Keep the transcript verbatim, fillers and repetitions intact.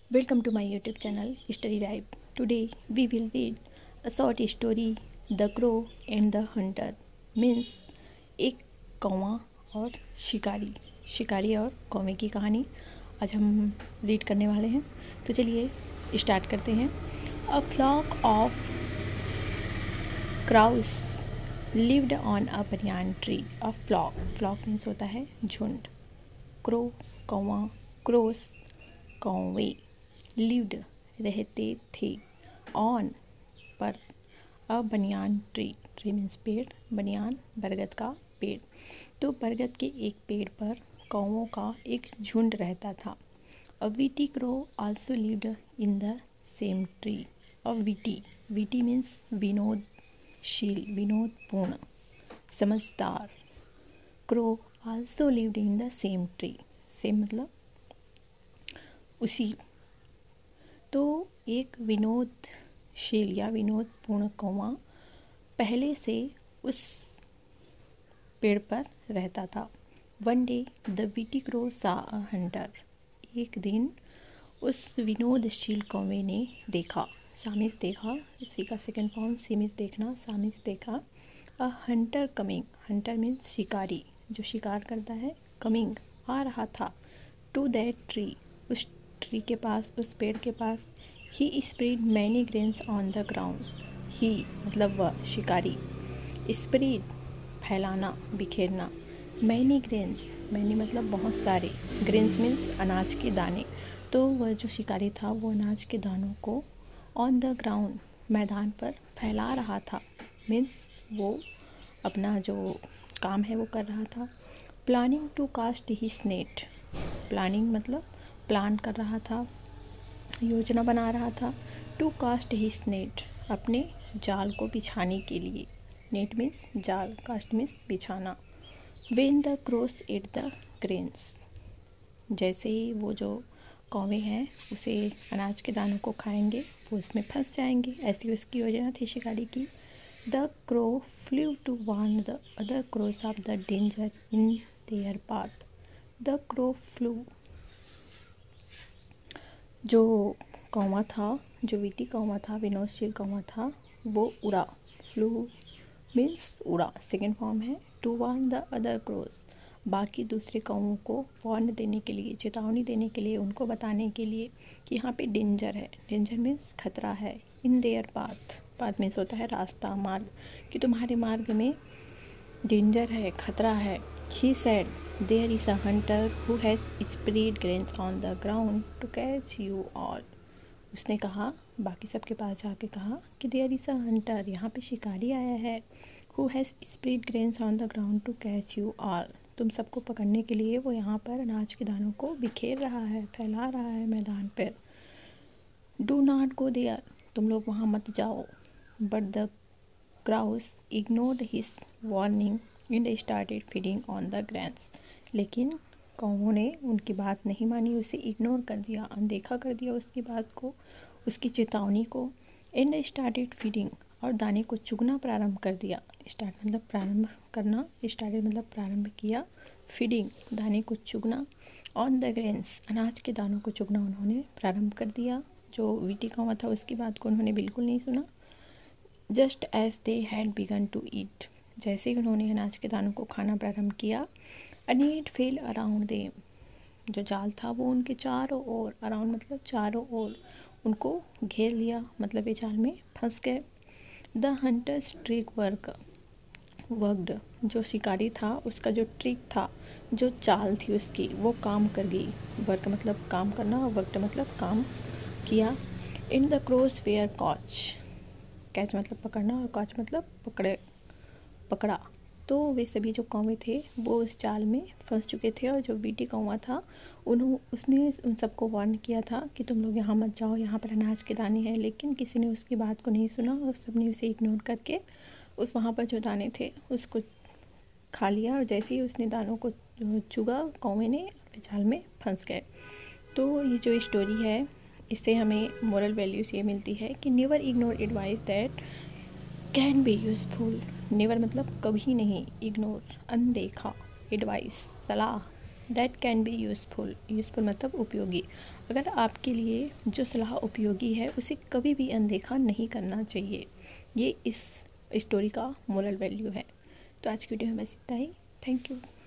Welcome to my YouTube channel Story Life. Today we will read a short story The Crow and the Hunter. Means एक कौवा और शिकारी शिकारी और कौवे की कहानी आज हम रीड करने वाले हैं। तो चलिए स्टार्ट करते हैं। A flock of crows lived on a banyan tree. A flock flock means होता है झुंड। Crow कौवा crows कौवे लिव्ड रहते थे ऑन पर अ बनियान ट्री ट्री मीन्स पेड़ बनियान बरगद का पेड़। तो बरगद के एक पेड़ पर कौवों का एक झुंड रहता था। A witty crow also lived in the same tree. A witty witty means विनोदशील विनोदपूर्ण समझदार। Crow also lived in the same tree same मतलब उसी। तो एक विनोदशील या विनोदपूर्ण कौवा पहले से उस पेड़ पर रहता था। One day the witty crow saw a Hunter. एक दिन उस विनोदशील कौवे ने देखा सामिस देखा इसी का सेकेंड फॉर्म सीमिस देखना सामिस देखा। A hunter coming hunter means शिकारी जो शिकार करता है। कमिंग आ रहा था। टू दैट ट्री उस ट्री के पास उस पेड़ के पास। He spread many grains on the ground. He मतलब वह शिकारी स्प्रेड फैलाना बिखेरना। मैनी ग्रेन्स मैनी मतलब बहुत सारे ग्रेन्स मीन्स अनाज के दाने। तो वह जो शिकारी था वो अनाज के दानों को ऑन द ग्राउंड मैदान पर फैला रहा था। मीन्स वो अपना जो काम है वो कर रहा था। Planning to cast his net planning मतलब प्लान कर रहा था योजना बना रहा था। टू कास्ट हिज नेट अपने जाल को बिछाने के लिए। नेट मीन्स जाल कास्ट मीन्स बिछाना। When the crows ate the grains जैसे ही वो जो कौवे हैं उसे अनाज के दानों को खाएंगे वो इसमें फंस जाएंगे ऐसी उसकी योजना थी शिकारी की। The crow flew to warn the other crows of the danger in their path. The crow flew जो कौवा था जो वीटी कौवा था विनोदशील कौवा था वो उड़ा। फ्लू मीन्स उड़ा सेकेंड फॉर्म है। To warn the other crows बाकी दूसरे कौवों को वार्न देने के लिए चेतावनी देने के लिए उनको बताने के लिए कि यहाँ पे डेंजर है। डेंजर मीन्स खतरा है। In their path path means होता है रास्ता मार्ग कि तुम्हारे मार्ग में डेंजर है खतरा है। He said, there is a hunter who has spread grains on the ground to catch you all. उसने कहा बाकी सबके पास जाके कहा कि there is a hunter यहाँ पे शिकारी आया है। Who has spread grains on the ground to catch you all. तुम सबको पकड़ने के लिए वो यहाँ पर अनाज के दानों को बिखेर रहा है फैला रहा है मैदान पर। Do not go there तुम लोग वहाँ मत जाओ। But the crows ignored his warning and started feeding on the grains. लेकिन कौवों ने उनकी बात नहीं मानी उसे इग्नोर कर दिया अनदेखा कर दिया उसकी बात को उसकी चेतावनी को। एंड स्टार्टेड फीडिंग और दाने को चुगना प्रारंभ कर दिया। स्टार्ट मतलब प्रारंभ करना स्टार्टेड मतलब प्रारंभ किया। फीडिंग दाने को चुगना ऑन द ग्रेन्स अनाज के दानों को चुगना उन्होंने प्रारंभ कर दिया। जो वीटी कौवा था उसकी बात को उन्होंने बिल्कुल नहीं सुना। Just as they had begun to eat जैसे ही उन्होंने अनाज के दानों को खाना प्रारंभ किया। A net fell around them जो जाल था वो उनके चारों ओर अराउंड मतलब चारों ओर उनको घेर लिया मतलब ये जाल में फंस गए। The hunter's trick work worked जो शिकारी था उसका जो ट्रिक था जो चाल थी उसकी वो काम कर गई। वर्क मतलब काम करना और वर्क मतलब काम किया। In the crows fair caught catch मतलब पकड़ना और कॉच मतलब पकड़े पकड़ा। तो वे सभी जो कौवे थे वो उस जाल में फंस चुके थे और जो वीटी कौवा था उन्हों उसने उन सबको वार्न किया था कि तुम लोग यहाँ मत जाओ यहाँ पर अनाज के दाने हैं। लेकिन किसी ने उसकी बात को नहीं सुना और सबने उसे इग्नोर करके उस वहाँ पर जो दाने थे उसको खा लिया और जैसे ही उसने दानों को चुगा कौवे ने जाल में फंस गए। तो ये जो स्टोरी है इससे हमें मोरल वैल्यूज़ ये मिलती है कि never ignore advice that can be useful. Never मतलब कभी नहीं इग्नोर अनदेखा एडवाइस सलाह that can be useful. Useful मतलब उपयोगी। अगर आपके लिए जो सलाह उपयोगी है उसे कभी भी अनदेखा नहीं करना चाहिए। ये इस स्टोरी का मोरल वैल्यू है। तो आज की वीडियो में बस इतना ही। Thank you.